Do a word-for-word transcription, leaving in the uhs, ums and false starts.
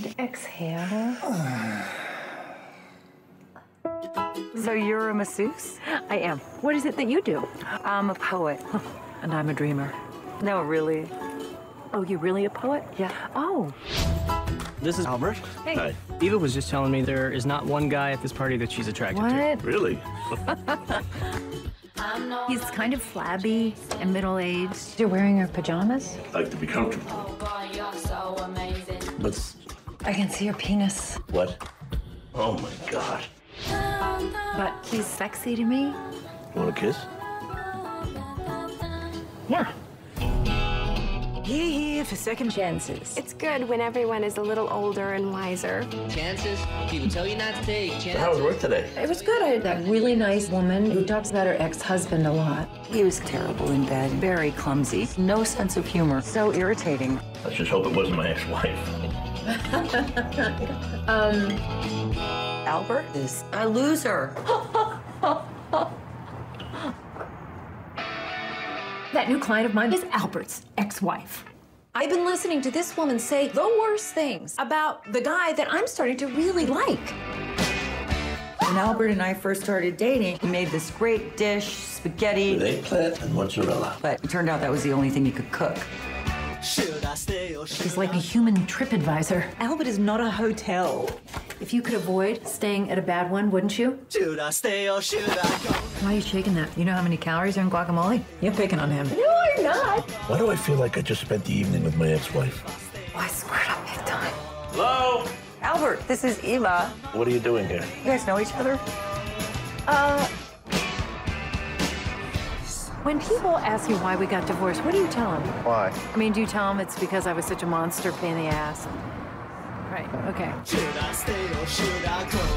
And exhale. So you're a masseuse? I am. What is it that you do? I'm a poet. And I'm a dreamer. No, really. Oh, you're really a poet? Yeah. Oh. This is Albert. Hey. Hi. Eva was just telling me there is not one guy at this party that she's attracted What? to. Really? He's kind of flabby and middle-aged. You're wearing your pajamas? I like to be comfortable. But I can see your penis. what? Oh my God. But he's sexy to me. You want a kiss? Yeah. Here, here for second chances. It's good when everyone is a little older and wiser. Chances? People tell you not to take chances. How was work today? It was good. I had that really nice woman who talks about her ex-husband a lot. He was terrible in bed, very clumsy, no sense of humor, so irritating. Let's just hope it wasn't my ex-wife. Um, Albert is a loser. that new client of mine is Albert's ex-wife. I've been listening to this woman say the worst things about the guy that I'm starting to really like. When Albert and I first started dating, he made this great dish, spaghetti. With eggplant and mozzarella. But it turned out that was the only thing he could cook. He's like a human TripAdvisor. Albert is not a hotel. If you could avoid staying at a bad one, wouldn't you? Should I stay or should I go? Why are you shaking that? You know how many calories are in guacamole? You're picking on him. No, I'm not. Why do I feel like I just spent the evening with my ex-wife? Oh, I squared up big time. Hello? Albert, this is Eva. What are you doing here? You guys know each other? Uh... When people ask you why we got divorced, what do you tell them? Why? I mean, do you tell them it's because I was such a monster pain in the ass? Right, okay. Should I stay or should I go?